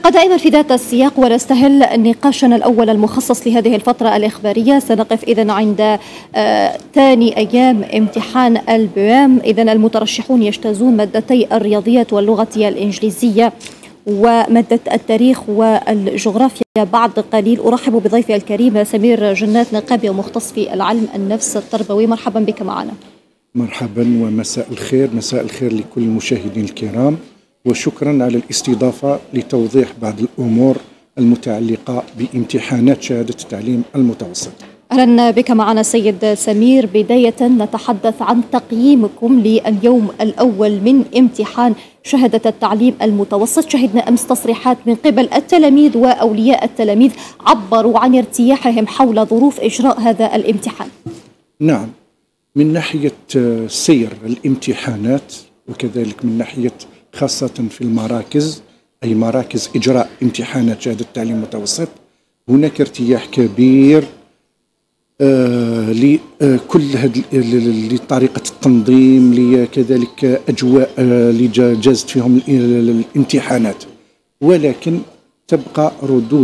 دائما في ذات السياق ونستهل نقاشنا الأول المخصص لهذه الفترة الإخبارية. سنقف إذن عند ثاني أيام امتحان البوام. إذن المترشحون يجتازون مادتي الرياضيات واللغة الإنجليزية ومادة التاريخ والجغرافيا بعد قليل. أرحب بضيفي الكريم سمير جنات، نقابي ومختص في العلم النفس التربوي. مرحبا بك معنا. مرحبا ومساء الخير، مساء الخير لكل المشاهدين الكرام، وشكرا على الاستضافة لتوضيح بعض الأمور المتعلقة بامتحانات شهادة التعليم المتوسط. أهلا بك معنا سيد سمير. بداية نتحدث عن تقييمكم لليوم الأول من امتحان شهادة التعليم المتوسط. شهدنا أمس تصريحات من قبل التلاميذ وأولياء التلاميذ عبروا عن ارتياحهم حول ظروف إجراء هذا الامتحان. نعم، من ناحية سير الامتحانات وكذلك من ناحية خاصة في المراكز، أي مراكز إجراء امتحانات شهادة التعليم المتوسط، هناك ارتياح كبير لكل لطريقة التنظيم، لكذلك أجواء اللي جازت فيهم الامتحانات، ولكن تبقى ردود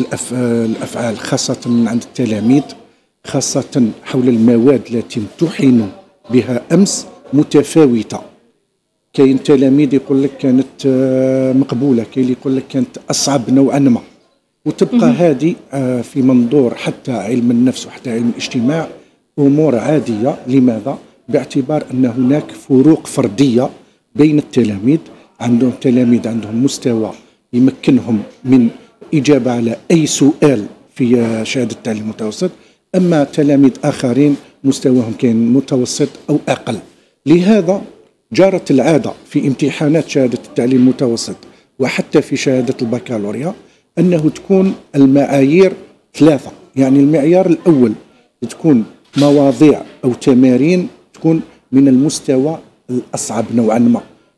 الأفعال خاصة من عند التلاميذ، خاصة حول المواد التي امتحنوا بها أمس متفاوتة. كاين تلاميذ يقول لك كانت مقبولة، كاين اللي يقول لك كانت أصعب نوعا ما، وتبقى هذه في منظور حتى علم النفس وحتى علم الاجتماع أمور عادية. لماذا؟ باعتبار أن هناك فروق فردية بين التلاميذ. عندهم تلاميذ عندهم مستوى يمكنهم من إجابة على أي سؤال في شهادة التعليم المتوسط، أما تلاميذ آخرين مستواهم كان متوسط أو أقل. لهذا جرت العادة في امتحانات شهادة التعليم المتوسط وحتى في شهادة البكالوريا أنه تكون المعايير ثلاثة. يعني المعيار الأول تكون مواضيع أو تمارين تكون من المستوى الأصعب نوعا ما،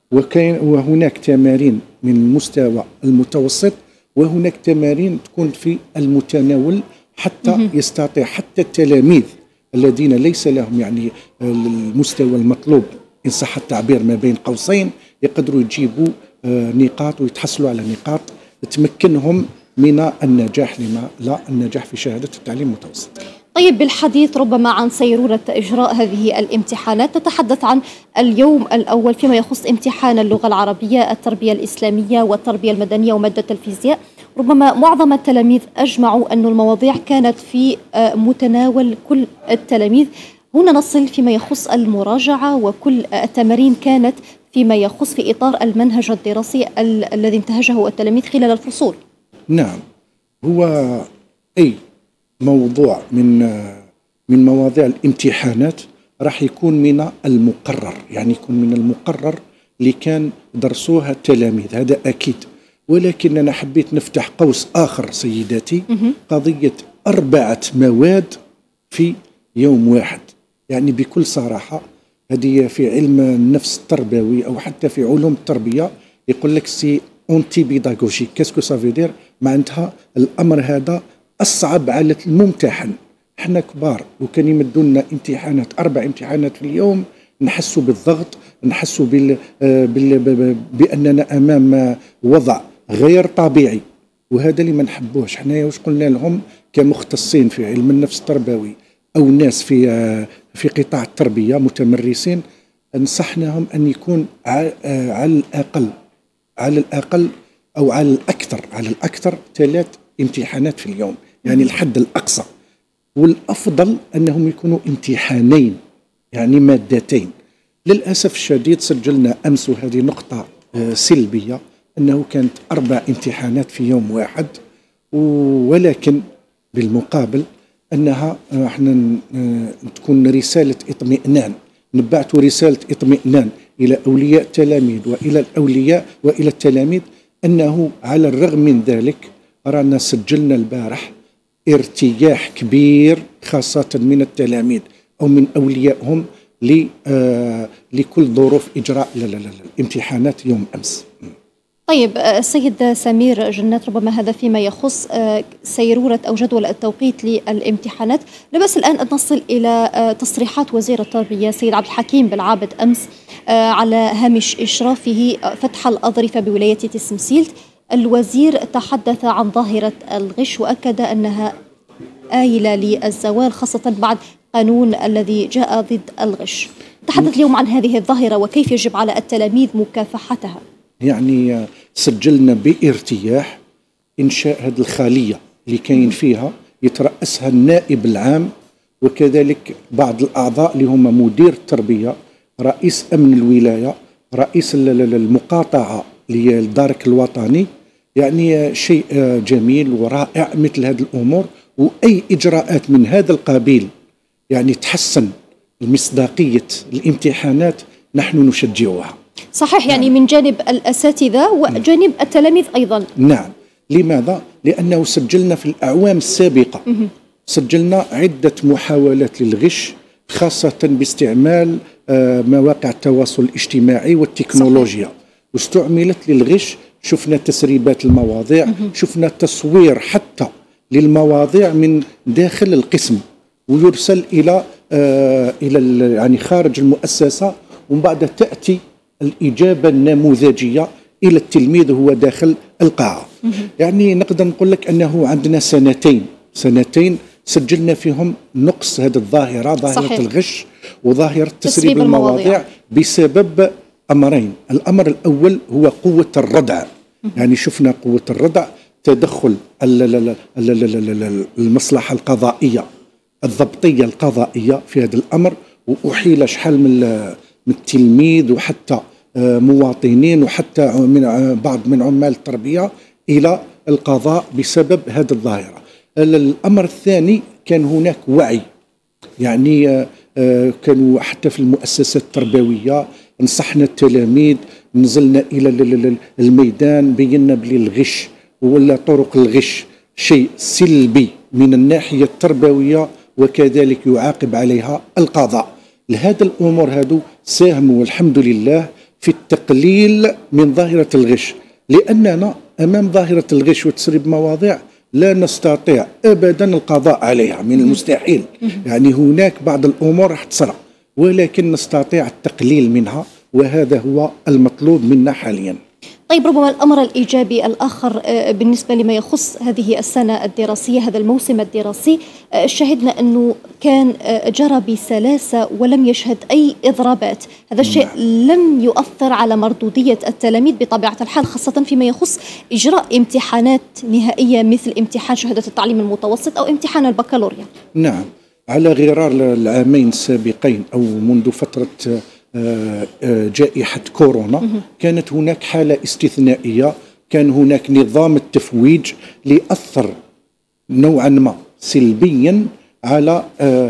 وهناك تمارين من المستوى المتوسط، وهناك تمارين تكون في المتناول حتى يستطيع حتى التلاميذ الذين ليس لهم يعني المستوى المطلوب إن صح التعبير ما بين قوسين يقدروا يجيبوا نقاط ويتحصلوا على نقاط تمكنهم من النجاح، لما لا النجاح في شهادة التعليم المتوسط. طيب، بالحديث ربما عن سيرورة إجراء هذه الامتحانات، نتحدث عن اليوم الأول فيما يخص امتحان اللغة العربية، التربية الإسلامية والتربية المدنية ومادة الفيزياء. ربما معظم التلاميذ أجمعوا أن المواضيع كانت في متناول كل التلاميذ. هنا نصل فيما يخص المراجعة، وكل التمارين كانت فيما يخص في إطار المنهج الدراسي الذي انتهجه التلاميذ خلال الفصول. نعم، هو أي موضوع من مواضيع الامتحانات راح يكون من المقرر، يعني يكون من المقرر اللي كان درسوها التلاميذ، هذا أكيد. ولكن أنا حبيت نفتح قوس آخر سيداتي، قضية 4 مواد في يوم واحد. يعني بكل صراحة هذه في علم النفس التربوي أو حتى في علوم التربية يقول لك سي اونتي بيداغوجي. كاسكو سافو دير؟ معناتها الأمر هذا أصعب على الممتحن. احنا كبار وكان يمدوا لنا امتحانات 4 امتحانات في اليوم، نحسوا بالضغط، نحسوا بأننا أمام وضع غير طبيعي، وهذا اللي ما نحبوش. حنايا واش قلنا لهم كمختصين في علم النفس التربوي أو ناس في قطاع التربية متمرسين، نصحناهم أن يكون على الأقل أو على الأكثر 3 امتحانات في اليوم، يعني الحد الأقصى. والأفضل أنهم يكونوا امتحانين، يعني مادتين. للأسف الشديد سجلنا أمس، وهذه نقطة سلبية، أنه كانت 4 امتحانات في يوم واحد. ولكن بالمقابل أنها احنا تكون رسالة اطمئنان، نبعث رسالة اطمئنان إلى أولياء التلاميذ وإلى الأولياء وإلى التلاميذ أنه على الرغم من ذلك رانا سجلنا البارح ارتياح كبير خاصة من التلاميذ أو من أوليائهم لكل ظروف إجراء الامتحانات يوم أمس. طيب السيد سمير جنات، ربما هذا فيما يخص سيرورة أو جدول التوقيت للامتحانات. لا بأس الآن أن نصل إلى تصريحات وزير التربية سيد عبد الحكيم بالعابد أمس على هامش إشرافه فتح الأظرفة بولاية تسمسيلت. الوزير تحدث عن ظاهرة الغش وأكد أنها آيلة للزوال، خاصة بعد قانون الذي جاء ضد الغش. تحدث اليوم عن هذه الظاهرة وكيف يجب على التلاميذ مكافحتها. يعني سجلنا بارتياح إنشاء هذه الخالية اللي كاين فيها يترأسها النائب العام، وكذلك بعض الأعضاء اللي هم مدير التربية، رئيس أمن الولاية، رئيس المقاطعة للدارك الوطني. يعني شيء جميل ورائع مثل هذه الأمور، وأي إجراءات من هذا القبيل يعني تحسن المصداقية الامتحانات نحن نشجعها. صحيح، يعني من جانب الأساتذة وجانب التلاميذ أيضا. نعم. لماذا؟ لأنه سجلنا في الأعوام السابقة سجلنا عدة محاولات للغش، خاصة باستعمال مواقع التواصل الاجتماعي والتكنولوجيا. صحيح. واستعملت للغش، شفنا تسريبات المواضيع، شفنا تصوير حتى للمواضيع من داخل القسم ويرسل إلى يعني خارج المؤسسة، ومن بعد تأتي الإجابة النموذجية إلى التلميذ وهو داخل القاعة. يعني نقدر نقول لك أنه عندنا سنتين سجلنا فيهم نقص هذه الظاهرة، ظاهرة صحيح. الغش وظاهرة تسريب المواضيع بسبب أمرين. الأمر الأول هو قوة الردع، يعني شفنا قوة الردع، تدخل المصلحة القضائية الضبطية القضائية في هذا الأمر، وأحيل شحال من التلميذ وحتى مواطنين وحتى من بعض من عمال التربية إلى القضاء بسبب هذه الظاهرة. الأمر الثاني كان هناك وعي، يعني كانوا حتى في المؤسسات التربوية نصحنا التلاميذ، نزلنا إلى الميدان، بينا بلي الغش ولا طرق الغش شيء سلبي من الناحية التربوية، وكذلك يعاقب عليها القضاء. لهذا الأمور هذو ساهموا والحمد لله في التقليل من ظاهرة الغش، لأننا أمام ظاهرة الغش وتسريب مواضيع لا نستطيع أبدا القضاء عليها، من المستحيل. يعني هناك بعض الأمور راح تصرى، ولكن نستطيع التقليل منها، وهذا هو المطلوب منا حاليا. طيب، ربما الأمر الإيجابي الآخر بالنسبة لما يخص هذه السنة الدراسية، هذا الموسم الدراسي، شهدنا أنه كان جرى بسلاسة ولم يشهد أي إضرابات. هذا الشيء لم يؤثر على مردودية التلاميذ بطبيعة الحال، خاصة فيما يخص إجراء امتحانات نهائية مثل امتحان شهادة التعليم المتوسط أو امتحان البكالوريا. نعم، على غرار العامين السابقين أو منذ فترة جائحة كورونا كانت هناك حالة استثنائية، كان هناك نظام التفويج لأثر نوعا ما سلبيا على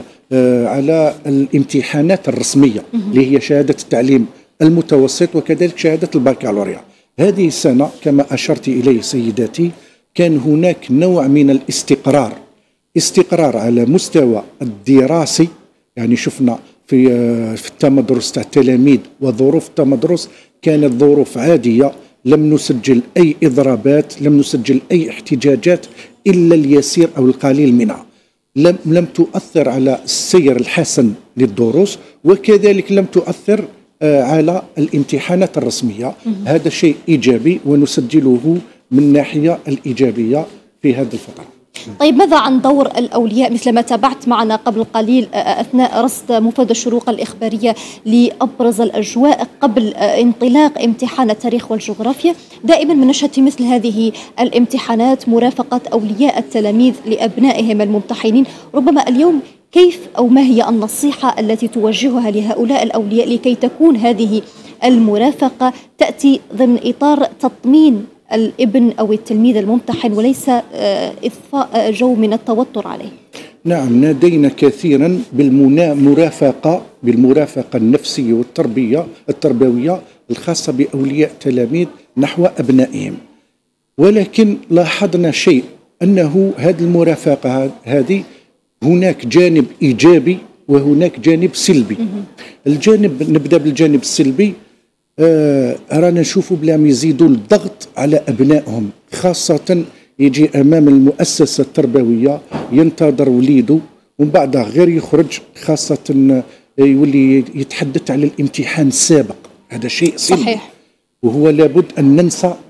الامتحانات الرسمية اللي هي شهادة التعليم المتوسط وكذلك شهادة البكالوريا. هذه السنة كما أشرت إليه سيداتي كان هناك نوع من الاستقرار على مستوى الدراسي. يعني شفنا في التمدرس تاع التلاميذ وظروف التمدرس كانت ظروف عادية، لم نسجل أي إضرابات، لم نسجل أي احتجاجات إلا اليسير أو القليل منها. لم تؤثر على السير الحسن للدروس، وكذلك لم تؤثر على الامتحانات الرسمية. هذا شيء إيجابي ونسجله من ناحية الإيجابية في هذه الفترة. طيب، ماذا عن دور الأولياء؟ مثل ما تابعت معنا قبل قليل أثناء رصد مفاد الشروق الإخبارية لأبرز الأجواء قبل انطلاق امتحان التاريخ والجغرافيا، دائما ما نشهد في مثل هذه الامتحانات مرافقة أولياء التلاميذ لأبنائهم الممتحنين. ربما اليوم كيف أو ما هي النصيحة التي توجهها لهؤلاء الأولياء لكي تكون هذه المرافقة تأتي ضمن إطار تطمين الابن أو التلميذ الممتحن وليس إضفاء جو من التوتر عليه؟ نعم، نادينا كثيرا بالمرافقة النفسية التربوية الخاصة بأولياء التلاميذ نحو أبنائهم، ولكن لاحظنا شيء، أنه هذه المرافقة هذه هناك جانب إيجابي وهناك جانب سلبي. نبدأ بالجانب السلبي. رانا نشوفوا بلا يزيدوا الضغط على أبنائهم، خاصة يجي أمام المؤسسة التربوية ينتظر وليده ومن بعد غير يخرج، خاصة يولي يتحدث على الامتحان السابق. هذا شيء سلبي. صحيح. وهو لابد أن ننسى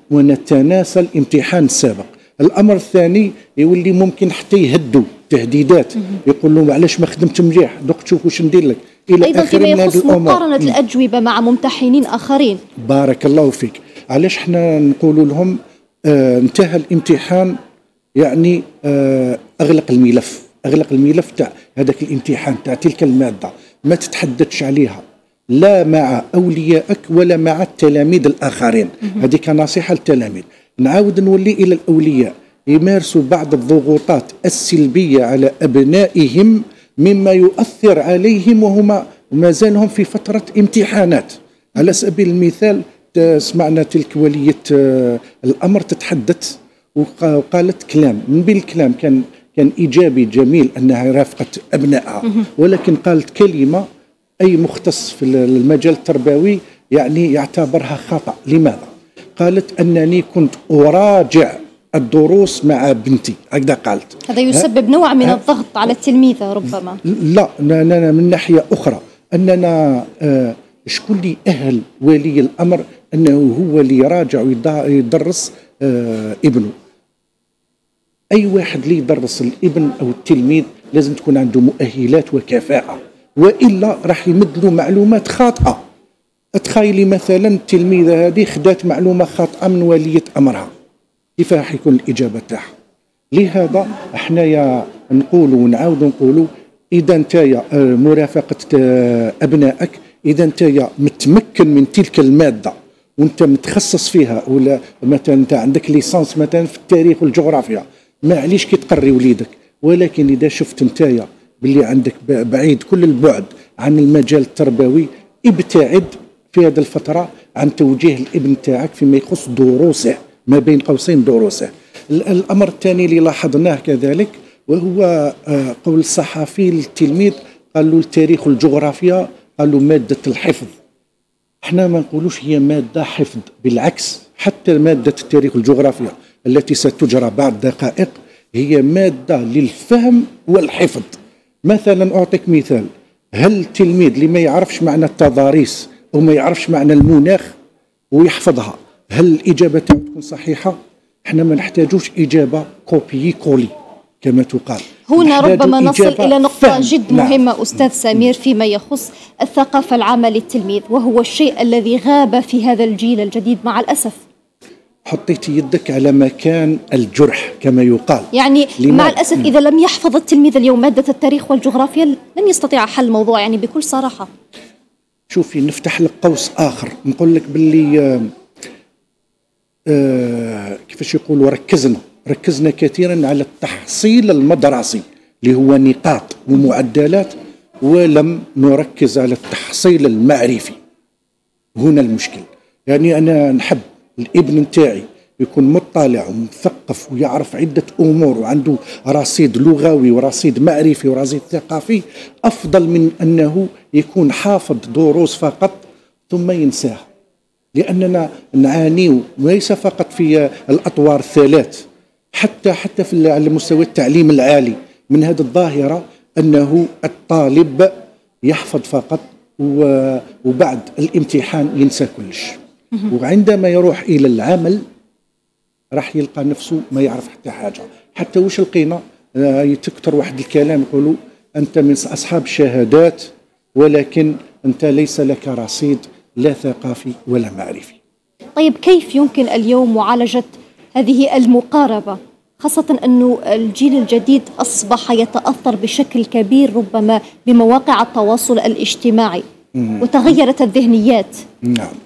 ونتناسى الامتحان السابق. الامر الثاني يولي ممكن حتى يهدوا تهديدات، يقول لهم علاش ما خدمت مليح، دوك تشوف واش ندير لك الى ايضا اخره فيما من هذه يخص الامور. مقارنه الاجوبه مع ممتحنين اخرين. بارك الله فيك. علاش احنا نقول لهم انتهى الامتحان، يعني اغلق الملف تاع هذاك الامتحان تاع تلك الماده، ما تتحدثش عليها لا مع اوليائك ولا مع التلاميذ الاخرين. هذه كنصيحه للتلاميذ. نعاود نولي الى الاولياء، يمارسوا بعض الضغوطات السلبيه على ابنائهم مما يؤثر عليهم وهما ما زالهم في فتره امتحانات. على سبيل المثال سمعنا تلك ولية الأمر تتحدث وقالت كلام، من بين الكلام كان إيجابي جميل أنها رافقت أبنائها، ولكن قالت كلمة أي مختص في المجال التربوي يعني يعتبرها خطأ. لماذا؟ قالت أنني كنت أراجع الدروس مع بنتي، هكذا قالت. هذا يسبب نوع من الضغط على التلميذة ربما. لا، من ناحية أخرى أننا شكون اللي أهل ولي الأمر أنه هو اللي يراجع ويدرس ابنه؟ أي واحد اللي يدرس الابن أو التلميذ لازم تكون عنده مؤهلات وكفاءة، وإلا راح يمد له معلومات خاطئة. تخيلي مثلا التلميذة هذه خدات معلومة خاطئة من ولية أمرها، كيف راح يكون الإجابة تاعها؟ لهذا احنا نقولوا ونعاودوا نقولوا إذا انت مرافقة أبنائك، إذا أنت متمكن من تلك المادة وأنت متخصص فيها، ولا مثلا أنت عندك ليسانس مثلا في التاريخ والجغرافيا، ما عليش كي تقري وليدك. ولكن إذا شفت أنت باللي عندك بعيد كل البعد عن المجال التربوي، ابتعد في هذه الفترة عن توجيه الابن تاعك فيما يخص دروسه، ما بين قوسين دروسه. الأمر الثاني اللي لاحظناه كذلك وهو قول الصحفي للتلميذ، قال له التاريخ والجغرافيا، قال له مادة الحفظ. احنا ما نقولوش هي مادة حفظ، بالعكس، حتى مادة التاريخ والجغرافيا التي ستجرى بعد دقائق هي مادة للفهم والحفظ. مثلا أعطيك مثال، هل التلميذ اللي ما يعرفش معنى التضاريس أو ما يعرفش معنى المناخ ويحفظها، هل الإجابة تكون صحيحة؟ احنا ما نحتاجوش إجابة كوبي كولي كما تقال. هنا ربما نصل إلى نقطة جد مهمة. نعم. أستاذ سمير، فيما يخص الثقافة العامة للتلميذ، وهو الشيء الذي غاب في هذا الجيل الجديد مع الأسف. حطيت يدك على مكان الجرح كما يقال. يعني مع الأسف إذا لم يحفظ التلميذ اليوم مادة التاريخ والجغرافيا لن يستطيع حل الموضوع، يعني بكل صراحة. شوفي، نفتح لك قوس آخر، نقول لك باللي كيفاش يقولوا ركزنا كثيرا على التحصيل المدرسي اللي هو نقاط ومعدلات، ولم نركز على التحصيل المعرفي. هنا المشكل. يعني أنا نحب الابن نتاعي يكون مطلع ومثقف ويعرف عدة أمور وعنده رصيد لغوي ورصيد معرفي ورصيد ثقافي، أفضل من أنه يكون حافظ دروس فقط ثم ينساها. لأننا نعاني ليس فقط في الأطوار الثلاث، حتى في على مستوى التعليم العالي من هذه الظاهرة، أنه الطالب يحفظ فقط وبعد الامتحان ينسى كلش، وعندما يروح إلى العمل راح يلقى نفسه ما يعرف حتى حاجة. حتى وش لقينا تكتر واحد الكلام يقولوا أنت من أصحاب الشهادات ولكن أنت ليس لك رصيد لا ثقافي ولا معرفي. طيب كيف يمكن اليوم معالجة هذه المقاربة، خاصة أنه الجيل الجديد أصبح يتأثر بشكل كبير ربما بمواقع التواصل الاجتماعي وتغيرت الذهنيات؟ نعم.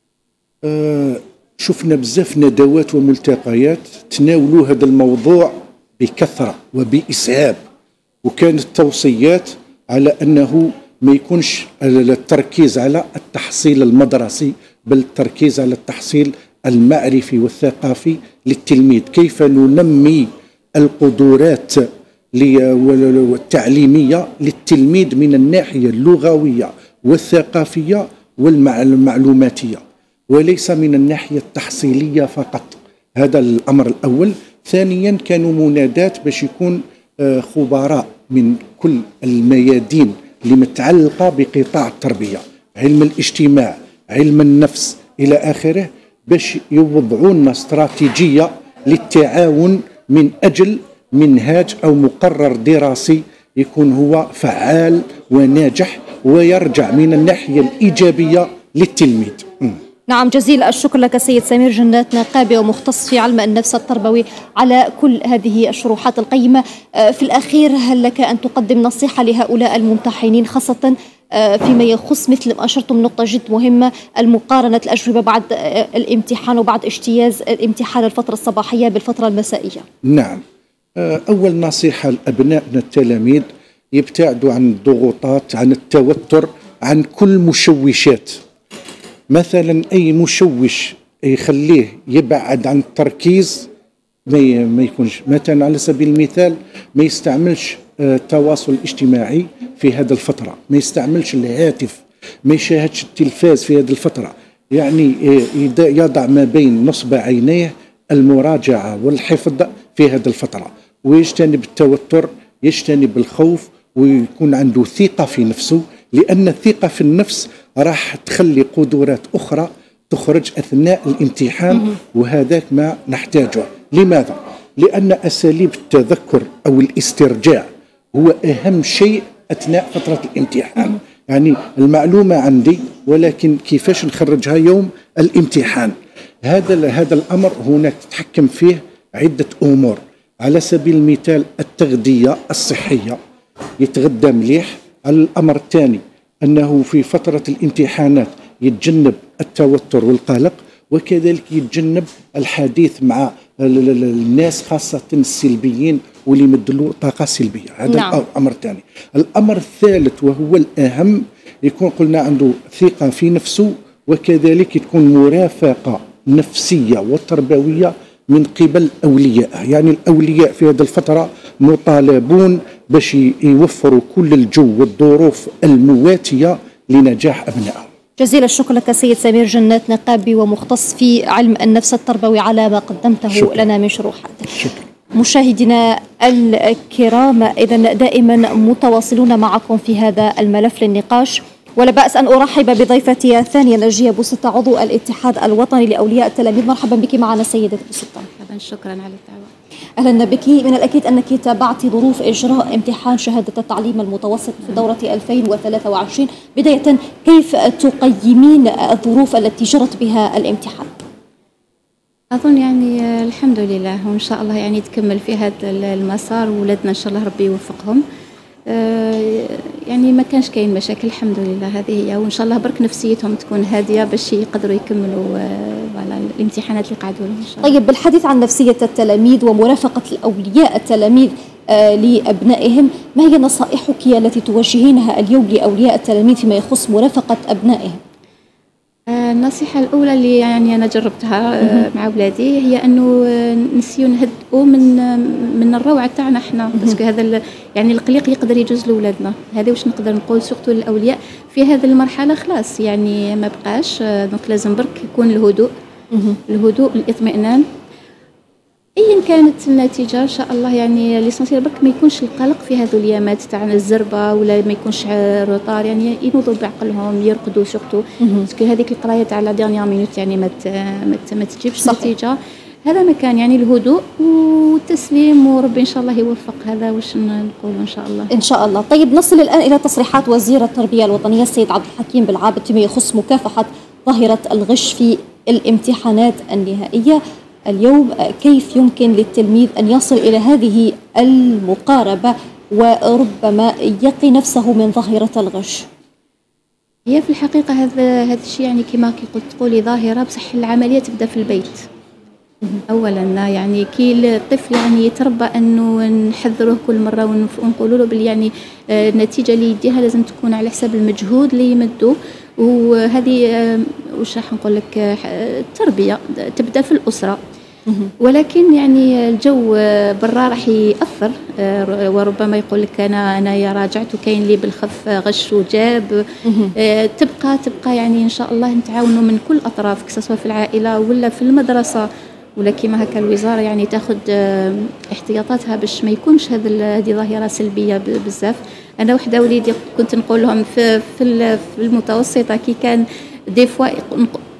شفنا بزاف ندوات وملتقيات تناولوا هذا الموضوع بكثرة وبإسهاب، وكانت توصيات على أنه ما يكونش التركيز على التحصيل المدرسي، بل التركيز على التحصيل المعرفي والثقافي للتلميذ. كيف ننمي القدرات والتعليمية للتلميذ من الناحية اللغوية والثقافية والمعلوماتية، وليس من الناحية التحصيلية فقط. هذا الأمر الأول. ثانيا، كانوا منادات باش يكون خبراء من كل الميادين اللي متعلقة بقطاع التربية، علم الاجتماع، علم النفس إلى آخره، باش يوضعوا لنا استراتيجية للتعاون من أجل منهاج أو مقرر دراسي يكون هو فعال وناجح ويرجع من الناحية الإيجابية للتلميذ. نعم، جزيل الشكر لك سيد سمير جنات، نقابي ومختص في علم النفس التربوي، على كل هذه الشروحات القيمة. في الأخير، هل لك أن تقدم نصيحة لهؤلاء الممتحنين، خاصة فيما يخص مثل ما أشرتم نقطة جد مهمة، المقارنة الأجوبة بعد الامتحان وبعد اجتياز الامتحان الفترة الصباحية بالفترة المسائية؟ نعم، أول نصيحة لأبنائنا التلاميذ يبتعدوا عن الضغوطات، عن التوتر، عن كل مشوشات. مثلا أي مشوش يخليه يبعد عن التركيز ما يكونش. مثلا على سبيل المثال ما يستعملش التواصل الاجتماعي في هذه الفترة، ما يستعملش الهاتف، ما يشاهدش التلفاز في هذه الفترة. يعني يضع ما بين نصب عينيه المراجعة والحفظ في هذه الفترة، ويجتنب التوتر، يجتنب الخوف، ويكون عنده ثقة في نفسه، لأن الثقة في النفس راح تخلي قدرات أخرى تخرج أثناء الامتحان، وهذاك ما نحتاجه. لماذا؟ لأن أساليب التذكر أو الاسترجاع هو أهم شيء أثناء فترة الامتحان. يعني المعلومة عندي، ولكن كيفاش نخرجها يوم الامتحان؟ هذا الأمر هناك تتحكم فيه عدة أمور. على سبيل المثال التغذية الصحية، يتغذى مليح. الأمر الثاني أنه في فترة الامتحانات يتجنب التوتر والقلق، وكذلك يتجنب الحديث مع الناس خاصة السلبيين واللي يمدلوا طاقة سلبية. هذا نعم. الأمر الثاني. الأمر الثالث وهو الأهم، يكون قلنا عنده ثقة في نفسه، وكذلك تكون مرافقة نفسية وتربوية من قبل أوليائه. يعني الأولياء في هذه الفترة مطالبون باش يوفروا كل الجو والظروف المواتية لنجاح أبنائهم. جزيل الشكر لك سيد سمير جنات، نقابي ومختص في علم النفس التربوي، على ما قدمته شكرا لنا من شروحات. شكرا. مشاهدينا الكرام، إذن دائما متواصلون معكم في هذا الملف للنقاش، ولا بأس أن أرحب بضيفتي الثانية نجية بوستة، عضو الاتحاد الوطني لأولياء التلاميذ. مرحبا بك معنا سيدة بوستة. مرحبا، شكرا على الدعوة. أهلا بك. من الأكيد أنك تابعت ظروف إجراء امتحان شهادة التعليم المتوسط في دورة 2023. بداية، كيف تقيمين الظروف التي جرت بها الامتحان؟ أظن يعني الحمد لله، وإن شاء الله يعني تكمل في هذا المسار، وولادنا إن شاء الله ربي يوفقهم. يعني ما كانش كاين مشاكل الحمد لله، هذه هي. وإن شاء الله برك نفسيتهم تكون هادية باش يقدروا يكملوا على الامتحانات اللي قعدوا لهم إن شاء الله. طيب، بالحديث عن نفسية التلاميذ ومرافقة الأولياء التلاميذ لأبنائهم، ما هي نصائحك التي توجهينها اليوم لأولياء التلاميذ فيما يخص مرافقة أبنائهم؟ النصيحة الأولى اللي يعني أنا جربتها مع أولادي هي أنه نسيو نهدئوا من الروعة تاعنا إحنا، بس هذا يعني القلق يقدر يجوز لأولادنا. هذا واش نقدر نقول سورتو للأولياء في هذه المرحلة. خلاص يعني ما بقاش، دونك لازم برك يكون الهدوء الاطمئنان ايا كانت النتيجه ان شاء الله. يعني ليسونسيال برك ما يكونش القلق في هذو الايامات تاع الزربه، ولا ما يكونش روطار، يعني ينوضوا بعقلهم، يرقدوا سورتو، باسكو هذيك القرايه تاع لا ديرنيير مينوت يعني ما تجيبش نتيجه. هذا مكان يعني الهدوء والتسليم، وربي ان شاء الله يوفق. هذا واش نقول ان شاء الله. ان شاء الله. طيب، نصل الان الى تصريحات وزير التربيه الوطنيه السيد عبد الحكيم بالعابد فيما يخص مكافحه ظاهره الغش في الامتحانات النهائيه. اليوم كيف يمكن للتلميذ أن يصل إلى هذه المقاربة وربما يقي نفسه من ظاهرة الغش؟ هي في الحقيقة هذا الشيء يعني كما تقولي ظاهرة، بصح العملية تبدأ في البيت أولا. يعني كي الطفل يعني يتربى أنه نحذروه كل مرة ونقولوا له بلي يعني النتيجة اللي يديها لازم تكون على حساب المجهود اللي يمدوه. وهذه وش راح نقول لك، التربية تبدأ في الأسرة، ولكن يعني الجو برا راح يأثر. وربما يقول لك أنا راجعت وكاين اللي بالخف غش وجاب. تبقى يعني إن شاء الله نتعاونوا من كل أطراف، سواء في العائلة ولا في المدرسة، ولا كما هكا الوزارة يعني تاخذ احتياطاتها باش ما يكونش هذه ظاهرة سلبية بزاف. أنا وحدة وليدي كنت نقول لهم في المتوسطة كي كان دي فوا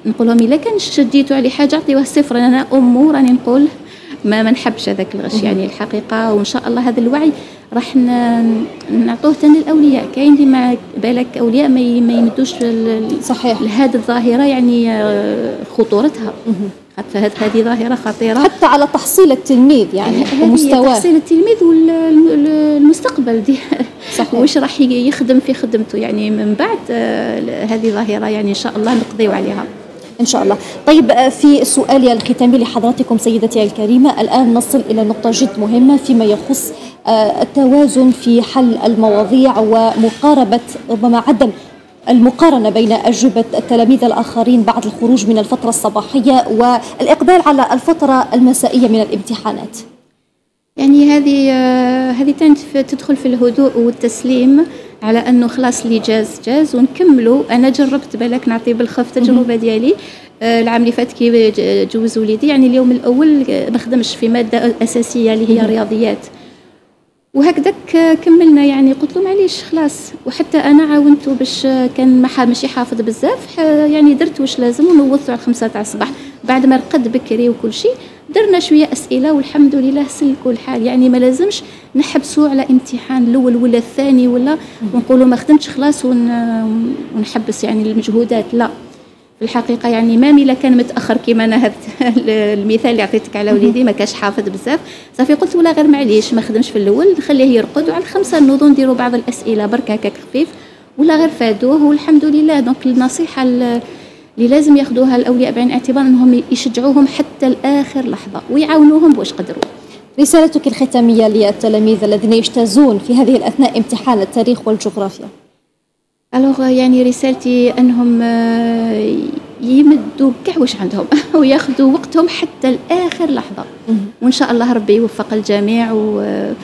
نقول لهم الا كان شديتوا عليه حاجه عطيوه صفر. انا راني نقول ما نحبش هذاك الغش يعني الحقيقه. وان شاء الله هذا الوعي راح نعطوه ثاني للاولياء. كاين اللي ما بالك اولياء ما يمدوش صحيح لهذه الظاهره يعني خطورتها. هذه ظاهره خطيره حتى على تحصيل التلميذ يعني ومستواه، تحصيل التلميذ والمستقبل دي صحيح. واش راح يخدم في خدمته يعني من بعد. هذه ظاهره يعني ان شاء الله نقضيو عليها إن شاء الله. طيب في سؤالي الختامي لحضراتكم سيدتي الكريمة، الآن نصل إلى نقطة جد مهمة فيما يخص التوازن في حل المواضيع ومقاربة ربما عدم المقارنة بين أجوبة التلاميذ الآخرين بعد الخروج من الفترة الصباحية والإقبال على الفترة المسائية من الامتحانات. يعني هذه تدخل في الهدوء والتسليم على انه خلاص اللي جاز ونكملوا. انا جربت بالك نعطي بالخف تجربه ديالي العام اللي فات كي جوز وليدي يعني اليوم الاول ما خدمش في ماده اساسيه اللي هي رياضيات وهكذاك كملنا يعني. قلت له معليش خلاص. وحتى انا عاونته باش كان ماشي حافظ بزاف يعني درت واش لازم ونوضته على 5 تاع الصباح بعد ما رقد بكري وكل شيء. درنا شويه اسئله والحمد لله سلكوا الحال. يعني ما لازمش نحبسوا على امتحان الاول ولا الثاني ولا ونقولوا ما خدمتش خلاص ونحبس يعني المجهودات. لا في الحقيقه يعني مامي الا كان متاخر كيما انا هذا المثال اللي عطيتك على وليدي ما كاش حافظ بزاف صافي قلت ولا غير معليش ما خدمش في الاول نخليه يرقد وعلى 5 نوضوا نديروا بعض الاسئله برك هكاك خفيف ولا غير فادوه والحمد لله. دونك النصيحه اللي لازم ياخذوها الاولياء بعين الاعتبار انهم يشجعوهم حتى لاخر لحظه ويعاونوهم باش قدروا. رسالتك الختاميه للتلاميذ الذين يجتازون في هذه الاثناء امتحان التاريخ والجغرافيا. يعني رسالتي انهم يمدوا كاع واش عندهم وياخذوا وقتهم حتى لاخر لحظه وان شاء الله ربي يوفق الجميع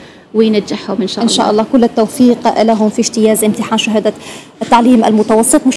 وينجحهم ان شاء الله. ان شاء الله كل التوفيق لهم في اجتياز امتحان شهاده التعليم المتوسط.